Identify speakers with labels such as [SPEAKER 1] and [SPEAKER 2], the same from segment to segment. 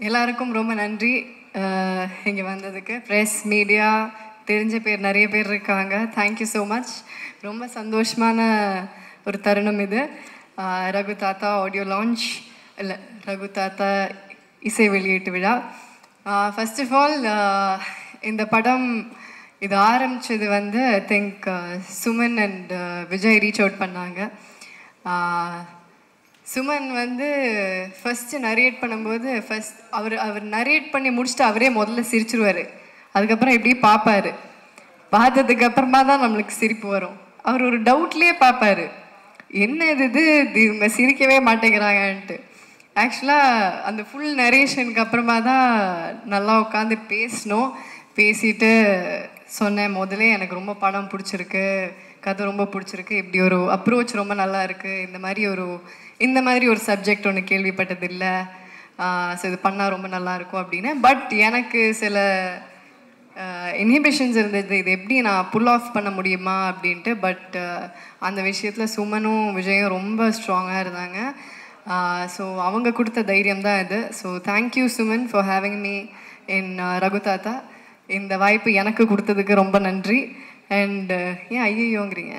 [SPEAKER 1] எல்லாருக்கும் ரொம்ப நன்றி இங்கே வந்ததுக்கு. ப்ரெஸ் மீடியா தெரிஞ்ச பேர் நிறைய பேர் இருக்காங்க. Thank you so much. ரொம்ப சந்தோஷமான ஒரு தருணம் இது. ரகு தாத்தா ஆடியோ லான்ச் இல்லை, ரகு தாத்தா இசை வெளியீட்டு விழா. ஃபர்ஸ்ட் ஆஃப் ஆல் இந்த படம் இது ஆரம்பித்தது வந்து I think Suman and Vijay reach out பண்ணாங்க. சுமன் வந்து ஃபஸ்ட்டு நரேட் பண்ணும்போது அவர் நரேட் பண்ணி முடிச்சுட்டு அவரே முதல்ல சிரிச்சிருவார். அதுக்கப்புறம் இப்படி பார்ப்பார். பார்த்ததுக்கப்புறமா தான் நம்மளுக்கு சிரிப்பு வரும். அவர் ஒரு டவுட்லேயே பார்ப்பார், என்ன இது இவங்க சிரிக்கவே மாட்டேங்கிறாங்கன்ட்டு. ஆக்சுவலாக அந்த ஃபுல் நரேஷனுக்கு அப்புறமா தான் நல்லா உட்காந்து பேசிட்டு சொன்னேன், முதலே எனக்கு ரொம்ப படம் பிடிச்சிருக்கு, கதை ரொம்ப பிடிச்சிருக்கு, இப்படி ஒரு அப்ரோச் ரொம்ப நல்லா இருக்குது, இந்த மாதிரி ஒரு சப்ஜெக்ட் ஒன்று கேள்விப்பட்டதில்லை, ஸோ இது பண்ணால் ரொம்ப நல்லாயிருக்கும் அப்படின்னு. பட் எனக்கு சில இன்ஹிபிஷன்ஸ் இருந்தது, இது எப்படி நான் புல் ஆஃப் பண்ண முடியுமா அப்படின்ட்டு. பட் அந்த விஷயத்தில் சுமனும் விஜயும் ரொம்ப ஸ்ட்ராங்காக இருந்தாங்க. ஸோ அவங்க கொடுத்த தைரியம் தான் இது. So thank you Suman for having me in Raghu Thatha. இந்த வாய்ப்பு எனக்கு கொடுத்ததுக்கு ரொம்ப நன்றி. அண்ட் ஏன் ஐயோங்கிறீங்க?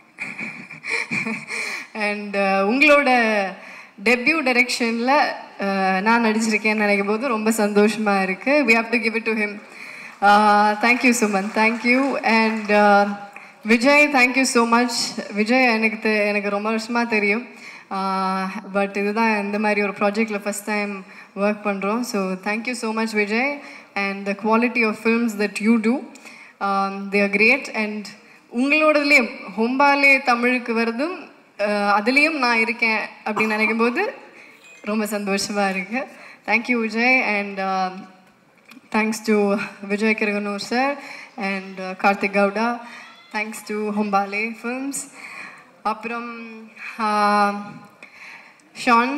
[SPEAKER 1] அண்ட் உங்களோட டெபியூ டைரக்ஷனில் நான் நடிச்சிருக்கேன்னு நினைக்கும் போது ரொம்ப சந்தோஷமாக இருக்குது. We have to give it to him. Thank you Suman, thank you. And Vijay, thank you so much. Vijay எனக்கு ரொம்ப வருஷமாக தெரியும். பட் இதுதான் இந்த மாதிரி ஒரு ப்ராஜெக்டில் ஃபஸ்ட் டைம் ஒர்க் பண்ணுறோம். So thank you so much Vijay. And the quality of films that you do, they are great. And உங்களோடதுலேயும் ஹொம்பாலே தமிழுக்கு வருதும் அதுலேயும் நான் இருக்கேன் அப்படின்னு நினைக்கும் போது ரொம்ப சந்தோஷமாக இருக்குது. Thank you Vijay. And thanks to Vijay Kiragandur sir and Karthik Gowda. Thanks to Hombale films. அப்புறம் ஷான்,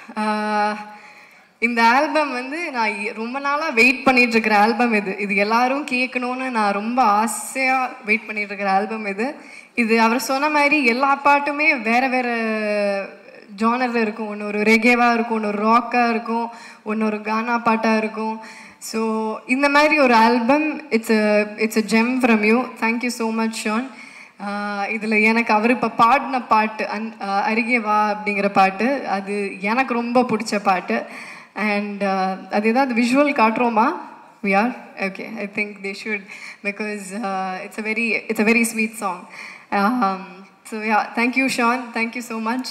[SPEAKER 1] இந்த ஆல்பம் வந்து நான் ரொம்ப நாளாக வெயிட் பண்ணிகிட்ருக்கிற ஆல்பம் இது எல்லாரும் கேட்கணுன்னு நான் ரொம்ப ஆசையாக வெயிட் பண்ணிகிட்ருக்கிற ஆல்பம் இது அவர் சொன்ன மாதிரி எல்லா பாட்டுமே வேறு வேறு ஜானரில் இருக்கும். ஒன்று ஒரு ரெகேவாக இருக்கும், ஒன்று ஒரு ராக்காக இருக்கும், ஒன்று ஒரு கானா பாட்டாக இருக்கும். ஸோ இந்த மாதிரி ஒரு album, it's a gem from you. Thank you so much Sean. இதில் எனக்கு அவர் இப்போ பாடின பாட்டு அருகே வா அப்படிங்கிற பாட்டு, அது எனக்கு ரொம்ப பிடிச்ச பாட்டு. அண்ட் அது ஏதாவது விஷுவல் காட்டுறோமா? We are? Okay, I think they should, because it's a very sweet song. So yeah, thank you Sean, thank you so much.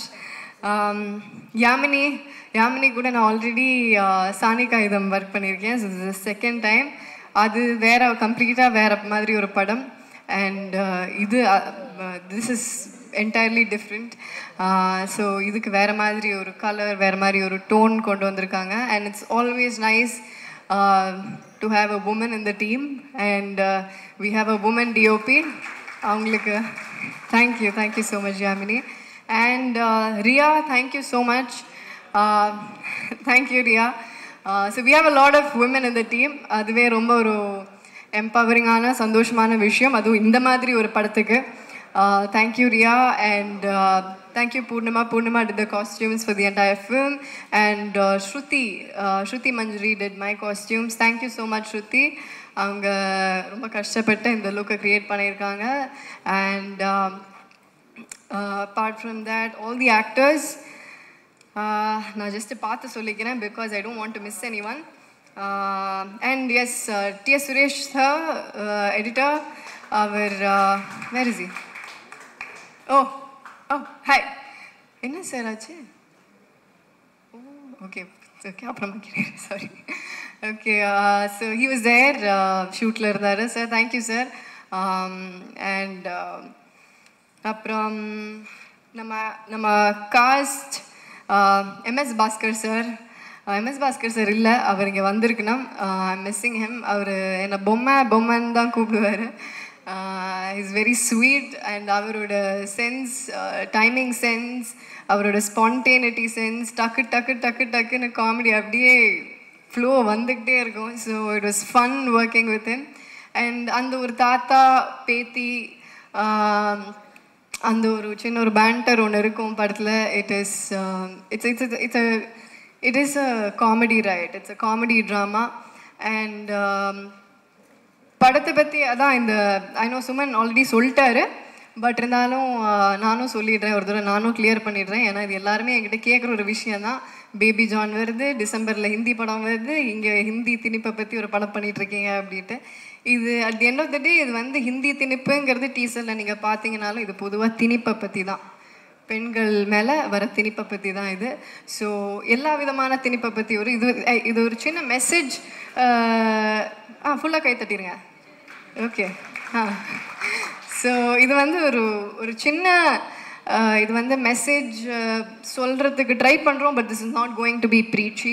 [SPEAKER 1] Yamini கூட நான் ஆல்ரெடி சானிகா இதம் ஒர்க் பண்ணியிருக்கேன். So this is the second time. அது கம்ப்ளீட்டாக வேறு மாதிரி ஒரு படம். And this is entirely different. So இதுக்கு வேறு மாதிரி ஒரு கலர், வேறு மாதிரி ஒரு டோன் கொண்டு வந்திருக்காங்க. And it's always nice to have a woman in the team, and we have a woman DOP. அவங்களுக்கு thank you so much Yamini. And Riya, thank you so much. Thank you Riya. So we have a lot of women in the team. அதுவே ரொம்ப ஒரு எம்பவரிங்கான சந்தோஷமான விஷயம், அதுவும் இந்த மாதிரி ஒரு படத்துக்கு. Thank you Riya. And thank you Purnima did the costumes for the entire film. And Shruti Manjari did my costumes. Thank you so much Shruti. அவங்க ரொம்ப கஷ்டப்பட்டு இந்த லுக்கை க்ரியேட் பண்ணியிருக்காங்க. And apart from that, all the actors, நான் just பார்த்து சொல்லிக்கிறேன் because I don't want to miss anyone. And yes, T.S. Suresh sir, editor, where is he? Oh, hi. என்ன சார் ஆச்சு? ஓகே அப்புறமா கேட்குறேன், sorry. Okay, so he was there, ஷூட்டில் இருந்தார் sir. Thank you sir. And அப்புறம் நம்ம காஸ்ட் எம்எஸ் பாஸ்கர் சார் இல்லை, அவர் இங்கே வந்திருக்கணும். Missing him. அவர் என்னை பொம்மைன்னு தான் கூப்பிடுவார். Is very sweet. அண்ட் அவரோட சென்ஸ், டைமிங் சென்ஸ், அவரோட ஸ்பான்டேனிட்டி சென்ஸ், டக்குன்னு காமெடி அப்படியே ஃப்ளோ வந்துக்கிட்டே இருக்கும். So it was fun working with him. And அந்த ஒரு தாத்தா பேத்தி அந்த ஒரு சின்ன ஒரு பேண்டர் ஒன்று இருக்கும் படத்தில். It's It is a comedy, right? It's a comedy drama. And படத்தை பற்றி அதான் இந்த ஐ நோ சுமன் ஆல்ரெடி சொல்லிட்டாரு, பட் இருந்தாலும் நானும் சொல்லிடுறேன் ஒரு தடவை, நானும் கிளியர் பண்ணிடுறேன். ஏன்னா இது எல்லாருமே என்கிட்ட கேட்குற ஒரு விஷயந்தான். பேபி ஜான் வருது, டிசம்பரில் ஹிந்தி படம் வருது, இங்கே ஹிந்தி திணிப்பை பற்றி ஒரு படம் பண்ணிகிட்ருக்கீங்க அப்படின்ட்டு. இது at the end of the day இது வந்து ஹிந்தி திணிப்புங்கிறது டீசரில் நீங்கள் பார்த்தீங்கனாலும் இது பொதுவாக திணிப்பை பற்றி தான், பெண்கள் மேலே வர திணிப்பை பற்றி தான் இது. ஸோ எல்லா விதமான திணிப்பை பற்றி ஒரு இது ஒரு சின்ன மெசேஜ். ஃபுல்லாக கை தட்டிடுங்க. ஓகே. ஸோ இது வந்து ஒரு சின்ன இது வந்து மெசேஜ் சொல்கிறதுக்கு ட்ரை பண்ணுறோம், but this is not going to be preachy.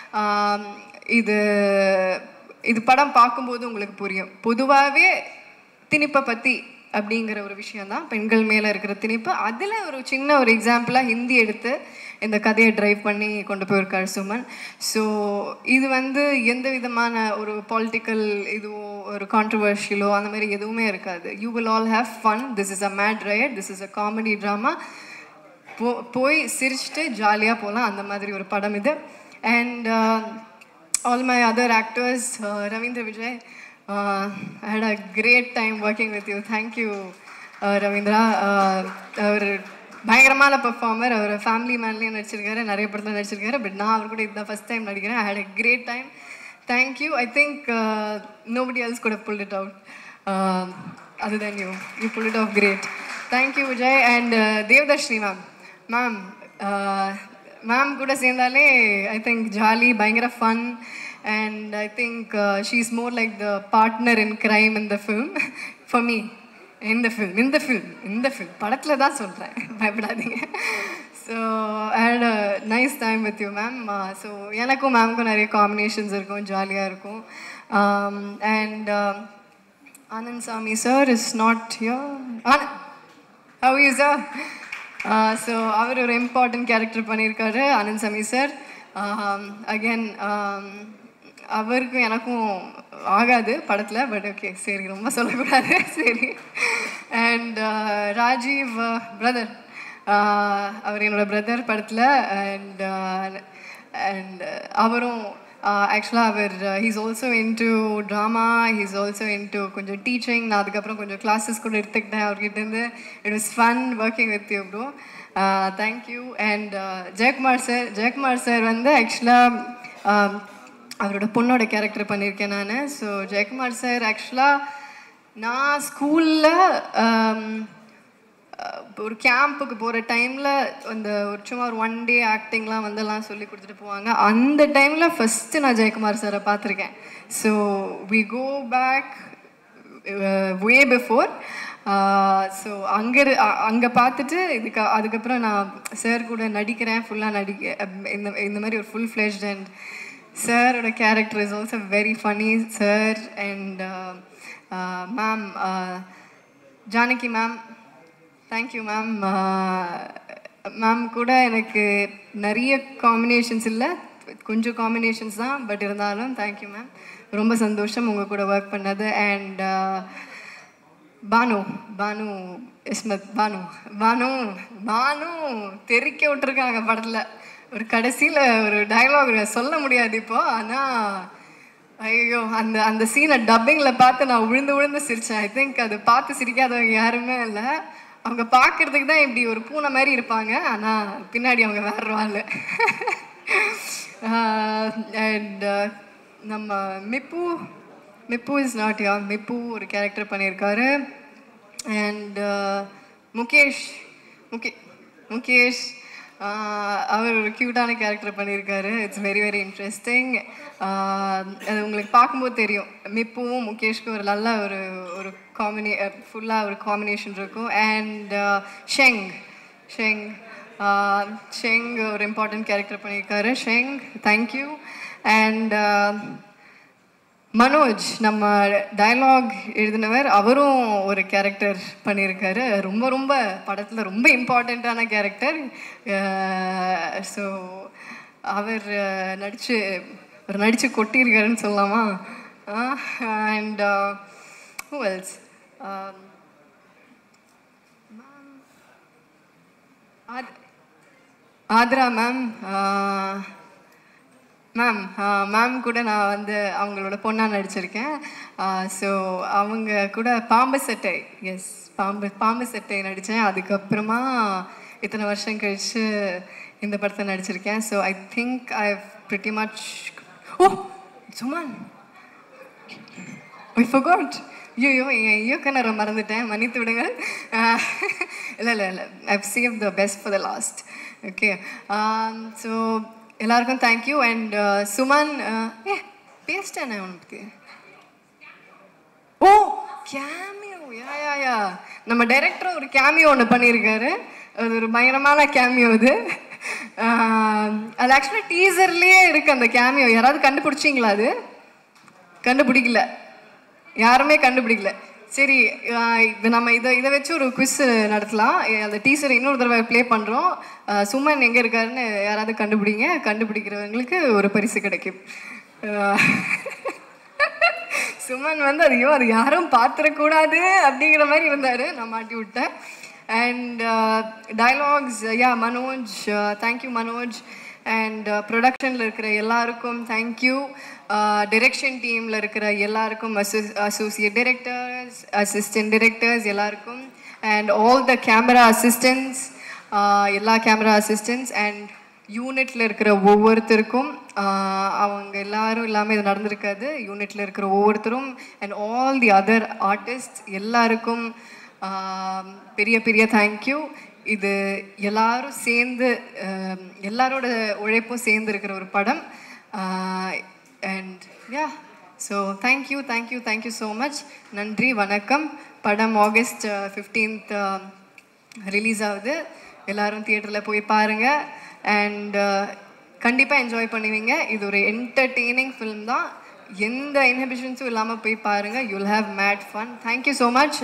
[SPEAKER 1] இது படம் பார்க்கும்போது உங்களுக்கு புரியும். பொதுவாகவே திணிப்பை பற்றி அப்படிங்கிற ஒரு விஷயந்தான், பெண்கள் மேலே இருக்கிற திணிப்பு. அதில் ஒரு சின்ன ஒரு எக்ஸாம்பிளாக ஹிந்தி எடுத்து இந்த கதையை ட்ரைவ் பண்ணி கொண்டு போயிருக்காரு சுமன். ஸோ இது வந்து எந்த விதமான ஒரு பாலிட்டிக்கல் இதுவோ ஒரு கான்ட்ரவர்ஷியலோ அந்த மாதிரி எதுவுமே இருக்காது. You will all have fun. This is a mad ride, this is a comedy drama. போய் சிரிச்சுட்டு ஜாலியாக போகலாம், அந்த மாதிரி ஒரு படம் இது. And all my other actors, Ravindra Vijay, I had a great time working with you. Thank you, Ravindra. அவர் பயங்கரமான பெர்ஃபார்மர். அவர் ஃபேமிலி மேன்லேயும் நடிச்சிருக்காரு, நிறைய படத்தில் நடிச்சிருக்காரு. பட் நான் அவர் கூட இதுதான் ஃபஸ்ட் டைம் நடிக்கிறேன். I had a great time. Thank you. I think nobody else could have pulled it out other than you. You pulled it off great. Thank you, Vijay. And Devdashri ma'am. Ma'am கூட சேர்ந்தாலே I think jolly, பயங்கர fun. And I think she's more like the partner in crime in the film for me. In the film படத்தில் தான் சொல்கிறேன், பயப்படாதீங்க. So I had a nice time with you, ma'am. So எனக்கும் மேம்க்கும் நிறைய combinations இருக்கும், ஜாலியாக இருக்கும். And Anand Sami sir is not here. How are you, sir? So அவர் ஒரு இம்பார்ட்டன்ட் கேரக்டர் பண்ணியிருக்காரு, ஆனந்த் சாமி சார். அகெயின் அவருக்கும் எனக்கும் ஆகாது படத்தில், பட் ஓகே சரி, ரொம்ப சொல்லக்கூடாது, சரி. அண்ட் ராஜீவ் பிரதர், அவர் என்னோடய பிரதர் படத்தில். அண்ட் அவரும் ஆக்சுவலாக அவர் he's also into drama, he's also into கொஞ்சம் டீச்சிங். நான் அதுக்கப்புறம் கொஞ்சம் கிளாஸஸ் கூட எடுத்துக்கிட்டேன் அவர்கிட்டேருந்து. It was fun working with you bro. Thank you. And Jayakumar sir வந்து ஆக்சுவலாக அவரோட பொண்ணோட கேரக்டர் பண்ணியிருக்கேன் நான். ஸோ ஜெயக்குமார் சார் ஆக்சுவலாக நான் ஸ்கூலில் ஒரு கேம்புக்கு போகிற டைமில் அந்த ஒரு சும்மா ஒரு 1 day ஆக்டிங்லாம் வந்தெல்லாம் சொல்லி கொடுத்துட்டு போவாங்க. அந்த டைமில் ஃபஸ்ட்டு நான் ஜெயக்குமார் சாரை பார்த்துருக்கேன். So we go back way before. So அங்கே பார்த்துட்டு அதுக்கப்புறம் நான் சார் கூட நடிக்கிறேன், ஃபுல்லாக இந்த மாதிரி ஒரு ஃபுல் ஃப்ளெஷ்ட். அண்ட் சாரோட character is also very funny sir. And ma'am Janaki ma'am, thank you ma'am. Ma'am கூட எனக்கு நிறைய காம்பினேஷன்ஸ் இல்லை, கொஞ்சம் காம்பினேஷன்ஸ் தான், பட் இருந்தாலும் தேங்க்யூ மேம், ரொம்ப சந்தோஷம் உங்கள் கூட ஒர்க் பண்ணது. அண்ட் பானு இஸ்மத், பானு தெரிக்க விட்டுருக்காங்க படத்தில். ஒரு கடைசியில் ஒரு டயலாக் சொல்ல முடியாது இப்போ, ஆனால் ஐயோ அந்த சீனை டப்பிங்கில் பார்த்து நான் விழுந்து சிரித்தேன். ஐ திங்க் அது பார்த்து சிரிக்காதவங்க யாருமே இல்லை. அவங்க பார்க்குறதுக்கு தான் இப்படி ஒரு பூனை மாதிரி இருப்பாங்க, ஆனால் பின்னாடி அவங்க வேற ஆள். அண்ட் நம்ம மிப்பு இஸ் நாட் யா, மிப்பு ஒரு கேரக்டர் பண்ணியிருக்காரு. அண்ட் முகேஷ் அவர் ஒரு க்யூட்டான கேரக்டர் பண்ணியிருக்காரு. It's very very interesting. அது உங்களுக்கு பார்க்கும்போது தெரியும், மிப்புவும் முகேஷ்க்கும் ஒரு நல்ல ஒரு ஃபுல்லாக ஒரு காம்பினேஷன் இருக்கும். அண்ட் ஷெங் ஒரு இம்பார்ட்டன்ட் கேரக்டர் பண்ணியிருக்காரு. ஷெங், தேங்க்யூ. அண்ட் மனோஜ், நம்ம டயலாக் எழுதினவர், அவரும் ஒரு கேரக்டர் பண்ணியிருக்காரு. ரொம்ப படத்தில் ரொம்ப இம்பார்ட்டண்ட்டான கேரக்டர். ஸோ அவர் நடித்து கொட்டியிருக்காருன்னு சொல்லலாமா? And who else? Aathra ma'am, ma'am கூட நான் வந்து அவங்களோட பொண்ணாக நடிச்சிருக்கேன். ஸோ அவங்க கூட பாம்பு சட்டை, எஸ், பாம்பு சட்டை நடித்தேன். அதுக்கப்புறமா இத்தனை வருஷம் கழித்து இந்த படத்தை நடிச்சிருக்கேன். So I think I pretty much. Oh Suman, I forgot. ஐயோ, என் இயக்குனரை மறந்துட்டேன், மன்னித்து விடுங்கள். இல்லை, I've save the best for the last. Okay, so எல்லாருக்கும் தேங்க்யூ. அண்ட் சுமன், பேசிட்டேன் உனக்கு. ஓ கேமியோ, யா நம்ம டைரக்டர் ஒரு கேமியோ ஒன்று பண்ணியிருக்காரு. அது ஒரு பயங்கரமான கேமியோ. அது ஆக்சுவலாக டீசர்லேயே இருக்குது அந்த கேமியோ. யாராவது கண்டுபிடிச்சிங்களா? அது கண்டுபிடிக்கல, யாருமே கண்டுபிடிக்கல. சரி, நம்ம இதை வச்சு ஒரு குவிஸ் நடத்தலாம். அந்த டீசரை இன்னொரு தடவை ப்ளே பண்ணுறோம். சுமன் எங்கே இருக்காருன்னு யாராவது கண்டுபிடிங்க. கண்டுபிடிக்கிறவங்களுக்கு ஒரு பரிசு கிடைக்கும். சுமன் வந்து அது யாரும் பார்த்துடக்கூடாது அப்படிங்கிற மாதிரி இருந்தார். நான் மாட்டி விட்டேன். And dialogues, Manoj, thank you Manoj. And ப்ரொடக்ஷனில் இருக்கிற எல்லாருக்கும் தேங்க்யூ. டிரெக்ஷன் டீமில் இருக்கிற எல்லாருக்கும், அசோசியேட் டிரெக்டர்ஸ், அசிஸ்டன்ட் டிரெக்டர்ஸ் எல்லாருக்கும், and all the camera assistants, எல்லா கேமரா அசிஸ்டன்ட்ஸ் அண்ட் யூனிட்டில் இருக்கிற ஒவ்வொருத்தருக்கும். அவங்க எல்லாரும் இல்லாமல் இது நடந்திருக்காது. யூனிட்டில் இருக்கிற ஒவ்வொருத்தரும் and all the other artist எல்லாருக்கும் பெரிய பெரிய தேங்க்யூ. இது எல்லாரும் சேர்ந்து, எல்லாரோட உழைப்பும் சேர்ந்து இருக்கிற ஒரு படம். And so thank you so much. நன்றி, வணக்கம். படம் August 15th ரிலீஸ் ஆகுது. எல்லோரும் தியேட்டரில் போய் பாருங்கள். அண்ட் கண்டிப்பாக என்ஜாய் பண்ணுவீங்க. இது ஒரு என்டர்டெய்னிங் ஃபிலிம் தான். எந்த இன்ஹிபிஷன்ஸும் இல்லாமல் போய் பாருங்கள். You will have mad fun. Thank you so much.